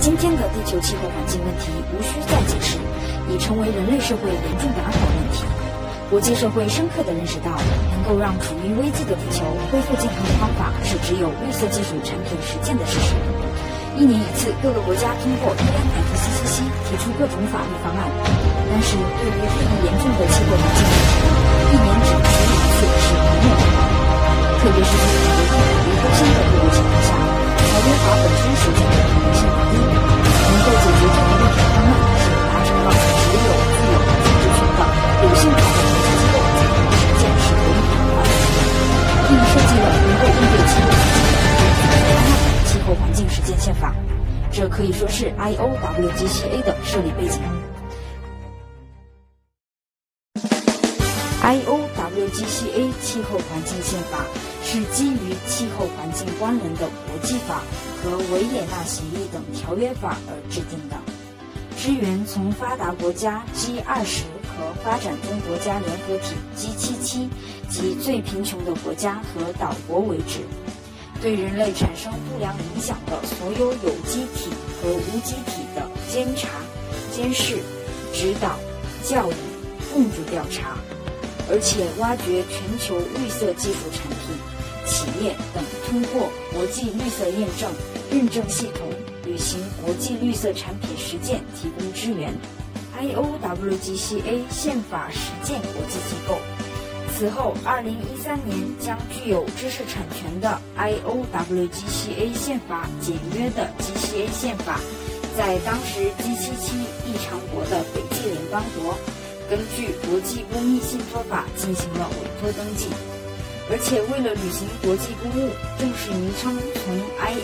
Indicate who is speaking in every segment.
Speaker 1: 今天的地球气候环境问题无需再解释，已成为人类社会严重的安保问题。国际社会深刻地认识到，能够让处于危机的地球恢复健康的方法是只有绿色技术产品实践的事实。1年一次，各个国家通过 UNFCCC 提出各种法律方案，但是对于日益严重的气候环境问题，1年只处理一次是没有办法的。特别是在国际法律优先的各个情况下，条约法本身实践的可能性不低，能够解决这个问题的方案是达成了只有具有自治权的有信法的国际机构才能实践是唯一可能的，并设计了能够应对气候环境气候环境实践宪法，这可以说是 IOWGCA 的设立背景。IOWGCA 气候环境宪法是基于气候环境关联的国际法和维也纳协议等条约法而制定的，支援从发达国家 G20 和发展中国家联合体 G77 及最贫穷的国家和岛国为止，对人类产生不良影响的所有有机体和无机体的监察、监视、指导、教育、共助调查，而且挖掘全球绿色技术产品、企业等通过国际绿色验证、认证系统履行国际绿色产品实践提供支援。IOWGCA 宪法实践国际机构。此后2013年将具有知识产权的 IOWGCA 宪法简约的 GCA 宪法，在当时 G77 议长国的斐济联邦国根据国际公益信托法进行了委托登记，而且为了履行国际公务，正式名称从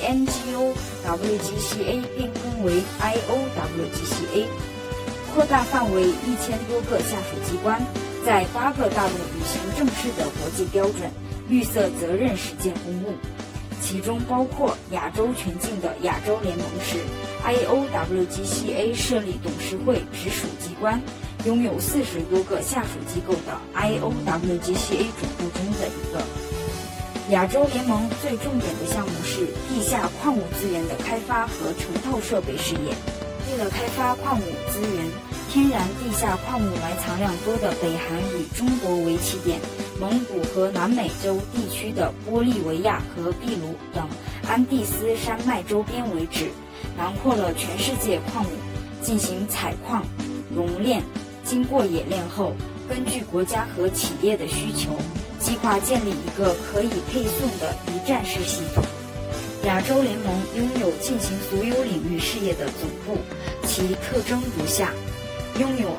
Speaker 1: INGOWGCA 变更为 IOWGCA， 扩大范围1000多个下属机关，在8个大陆履行正式的国际标准绿色责任实践公务，其中包括亚洲全境的亚洲联盟是 IOWGCA 设立董事会直属机关，拥有40多个下属机构的 IOWGCA 总部中的一个。亚洲联盟最重点的项目是地下矿物资源的开发和成套设备事业。为了开发矿物资源，天然地下矿物埋藏量多的北韩与中国为起点，蒙古和南美洲地区的玻利维亚和秘鲁等安第斯山脉周边为止，囊括了全世界矿物，进行采矿、熔炼，经过冶炼后，根据国家和企业的需求，计划建立一个可以配送的一站式系统。亚洲联盟拥有进行所有领域事业的总部，其特征如下：拥有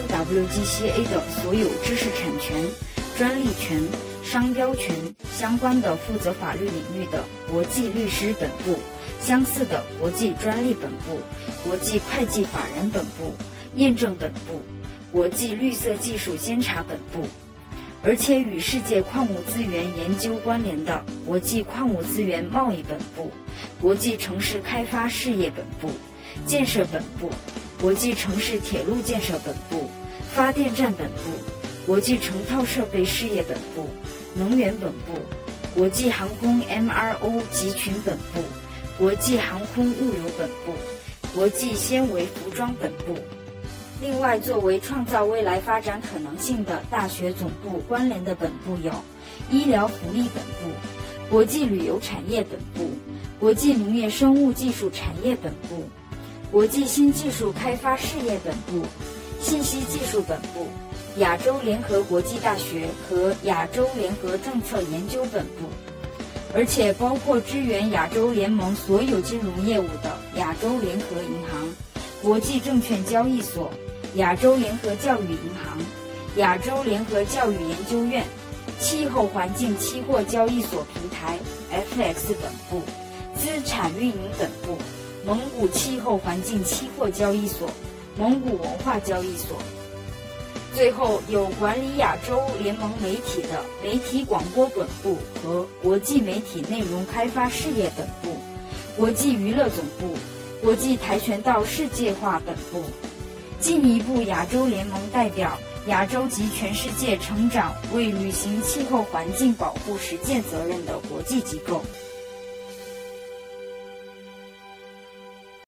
Speaker 1: IOWGCA 的所有知识产权、专利权、商标权相关的负责法律领域的国际律师本部，相似的国际专利本部、国际会计法人本部、验证本部、国际绿色技术监察本部，而且与世界矿物资源研究关联的国际矿物资源贸易本部、国际城市开发事业本部、建设本部、国际城市铁路建设本部、发电站本部、国际成套设备事业本部、能源本部、国际航空 MRO 集群本部、国际航空物流本部、国际纤维服装本部。另外，作为创造未来发展可能性的大学总部关联的本部有医疗福利本部、国际旅游产业本部、国际农业生物技术产业本部、国际新技术开发事业本部、信息技术本部、亚洲联合国际大学和亚洲联合政策研究本部，而且包括支援亚洲联盟所有金融业务的亚洲联合银行、国际证券交易所、亚洲联合教育银行、亚洲联合教育研究院、气候环境期货交易所平台 FX 本部、资产运营本部、蒙古气候环境期货交易所、蒙古文化交易所。最后有管理亚洲联盟媒体的媒体广播本部和国际媒体内容开发事业本部、国际娱乐总部、国际跆拳道世界化本部。进一步，亚洲联盟代表亚洲及全世界成长为履行气候环境保护实践责任的国际机构。